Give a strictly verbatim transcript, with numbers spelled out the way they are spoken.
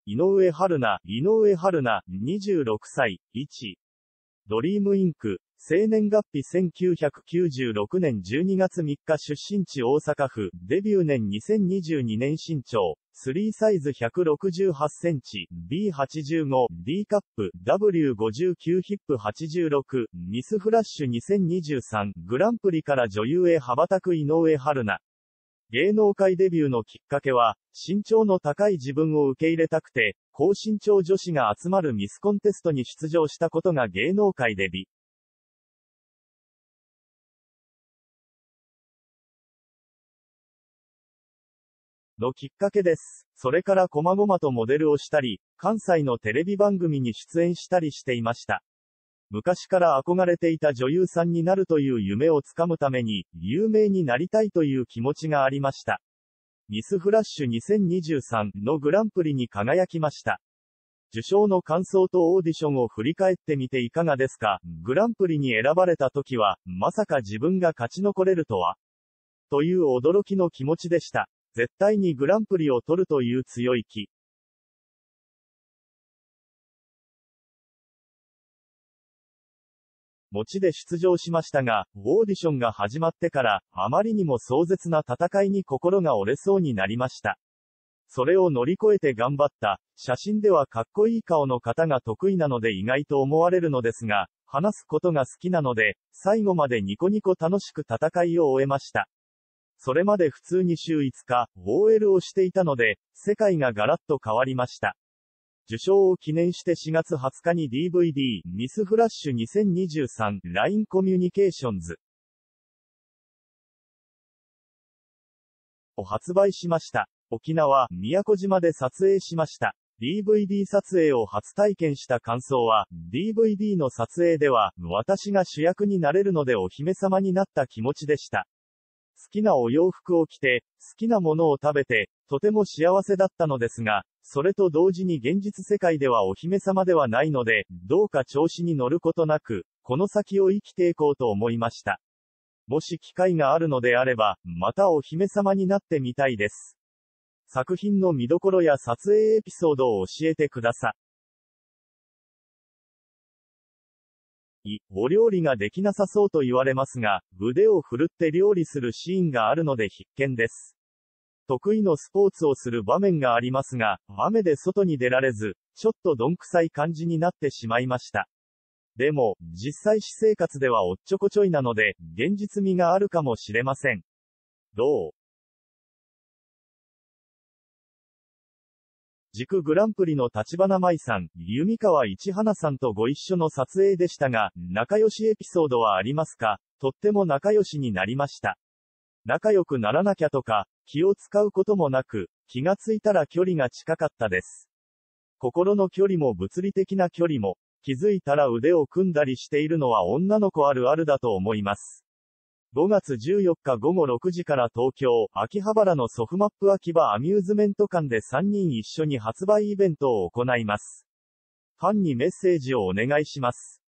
井上春菜、井上春菜、にじゅうろくさい、いち。ドリームインク、生年月日せんきゅうひゃくきゅうじゅうろくねんじゅうにがつみっか出身地大阪府、デビュー年にせんにじゅうにねん身長、スリーサイズひゃくろくじゅうはちセンチ、ビーはちじゅうご、D カップ、ダブリューごじゅうきゅう ヒップはちじゅうろく、ミスフラッシュにせんにじゅうさん、グランプリから女優へ羽ばたく井上春菜。芸能界デビューのきっかけは、身長の高い自分を受け入れたくて、高身長女子が集まるミスコンテストに出場したことが芸能界デビューのきっかけです。それから細々とモデルをしたり、関西のテレビ番組に出演したりしていました。昔から憧れていた女優さんになるという夢をつかむために、有名になりたいという気持ちがありました。ミスフラッシュにせんにじゅうさんのグランプリに輝きました。受賞の感想とオーディションを振り返ってみていかがですか？グランプリに選ばれた時は、まさか自分が勝ち残れるとは？という驚きの気持ちでした。絶対にグランプリを取るという強い気持ちで出場しましたが、オーディションが始まってから、あまりにも壮絶な戦いに心が折れそうになりました。それを乗り越えて頑張った。写真ではかっこいい顔の方が得意なので意外と思われるのですが、話すことが好きなので、最後までニコニコ楽しく戦いを終えました。それまで普通に週いつか、オーエル をしていたので、世界がガラッと変わりました。受賞を記念してしがつはつかに ディーブイディー、ミスフラッシュにせんにじゅうさん、ライン コミュニケーションズを発売しました。沖縄、宮古島で撮影しました。ディーブイディー 撮影を初体験した感想は、ディーブイディー の撮影では、私が主役になれるのでお姫様になった気持ちでした。好きなお洋服を着て、好きなものを食べて、とても幸せだったのですが、それと同時に現実世界ではお姫様ではないので、どうか調子に乗ることなく、この先を生きていこうと思いました。もし機会があるのであれば、またお姫様になってみたいです。作品の見どころや撮影エピソードを教えてください。お料理ができなさそうと言われますが、腕を振るって料理するシーンがあるので必見です。得意のスポーツをする場面がありますが、雨で外に出られず、ちょっとどんくさい感じになってしまいました。でも、実際私生活ではおっちょこちょいなので、現実味があるかもしれません。どう？軸グランプリの立花舞さん、弓川一花さんとご一緒の撮影でしたが、仲良しエピソードはありますか？とっても仲良しになりました。仲良くならなきゃとか、気を使うこともなく、気がついたら距離が近かったです。心の距離も物理的な距離も、気づいたら腕を組んだりしているのは女の子あるあるだと思います。ごがつじゅうよっかごごろくじから東京、秋葉原のソフマップ秋葉アミューズメント館でさんにん一緒に発売イベントを行います。ファンにメッセージをお願いします。